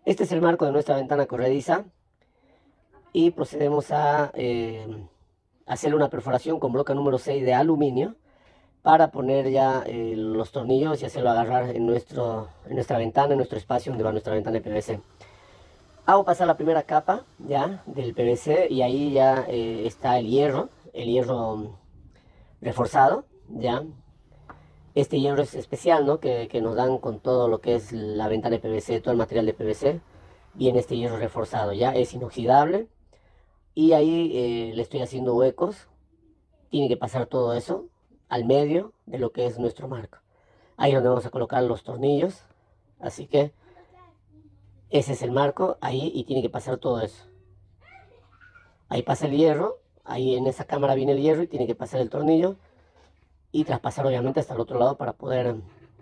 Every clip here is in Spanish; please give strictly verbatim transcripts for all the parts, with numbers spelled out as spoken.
Este es el marco de nuestra ventana corrediza y procedemos a eh, hacerle una perforación con broca número seis de aluminio para poner ya eh, los tornillos y hacerlo agarrar en, nuestro, en nuestra ventana, en nuestro espacio donde va nuestra ventana de P V C. Hago pasar la primera capa ya del P V C y ahí ya eh, está el hierro, el hierro reforzado, ya. Este hierro es especial, ¿no? Que, que nos dan con todo lo que es la ventana de P V C, todo el material de P V C. Viene este hierro reforzado, ya es inoxidable. Y ahí eh, le estoy haciendo huecos. Tiene que pasar todo eso al medio de lo que es nuestro marco. Ahí es donde vamos a colocar los tornillos. Así que ese es el marco, ahí, y tiene que pasar todo eso. Ahí pasa el hierro, ahí en esa cámara viene el hierro y tiene que pasar el tornillo. Y traspasar obviamente hasta el otro lado para poder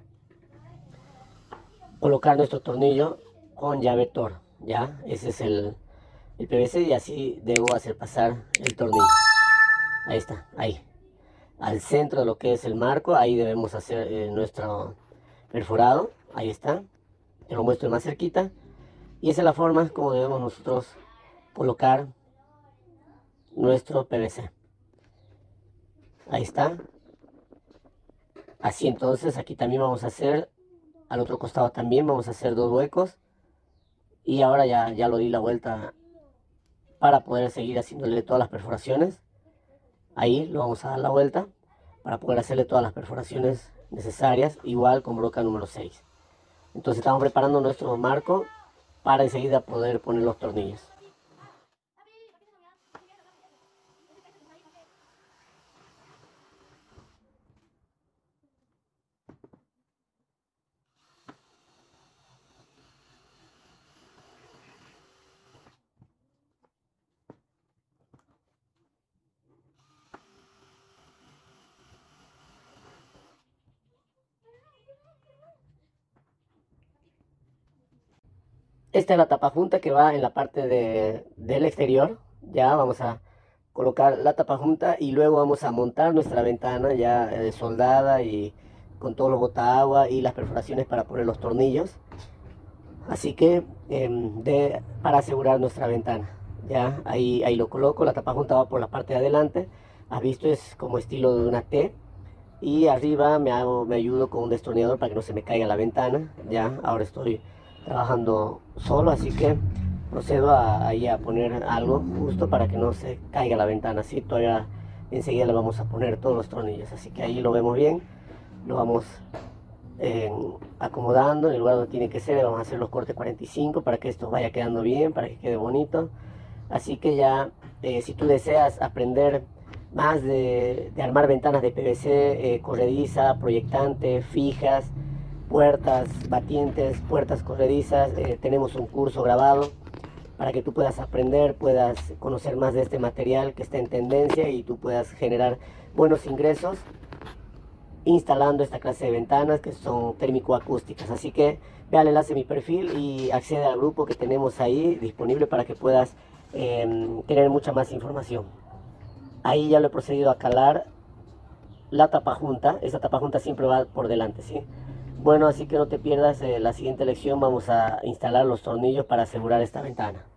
colocar nuestro tornillo con llave Tor. Ya, ese es el, el P V C y así debo hacer pasar el tornillo. Ahí está, ahí. Al centro de lo que es el marco, ahí debemos hacer eh, nuestro perforado. Ahí está. Te lo muestro más cerquita. Y esa es la forma como debemos nosotros colocar nuestro P V C. Ahí está. Así entonces, aquí también vamos a hacer, al otro costado también vamos a hacer dos huecos. Y ahora ya, ya lo di la vuelta para poder seguir haciéndole todas las perforaciones. Ahí lo vamos a dar la vuelta para poder hacerle todas las perforaciones necesarias, igual con broca número seis. Entonces estamos preparando nuestro marco para enseguida poder poner los tornillos. Esta es la tapa junta que va en la parte de, del exterior. Ya vamos a colocar la tapa junta y luego vamos a montar nuestra ventana ya eh, soldada y con todo lo bota agua y las perforaciones para poner los tornillos. Así que eh, de, para asegurar nuestra ventana. Ya ahí, ahí lo coloco, la tapa junta va por la parte de adelante. Has visto, es como estilo de una T. Y arriba me, hago, me ayudo con un destornillador para que no se me caiga la ventana. Ya ahora estoy trabajando solo, así que procedo a, ahí a poner algo justo para que no se caiga la ventana. Así todavía enseguida le vamos a poner todos los tornillos, así que ahí lo vemos bien, lo vamos eh, acomodando en el lugar donde tiene que ser. Vamos a hacer los cortes cuarenta y cinco para que esto vaya quedando bien, para que quede bonito. Así que ya eh, si tú deseas aprender más de, de armar ventanas de P V C, eh, corrediza, proyectante, fijas, puertas batientes, puertas corredizas, eh, tenemos un curso grabado para que tú puedas aprender, puedas conocer más de este material que está en tendencia y tú puedas generar buenos ingresos instalando esta clase de ventanas que son térmico-acústicas. Así que ve al enlace de mi perfil y accede al grupo que tenemos ahí disponible para que puedas eh, tener mucha más información. Ahí ya lo he procedido a calar la tapa junta. Esta tapa junta siempre va por delante, ¿sí? Bueno, así que no te pierdas eh, la siguiente lección. Vamos a instalar los tornillos para asegurar esta ventana.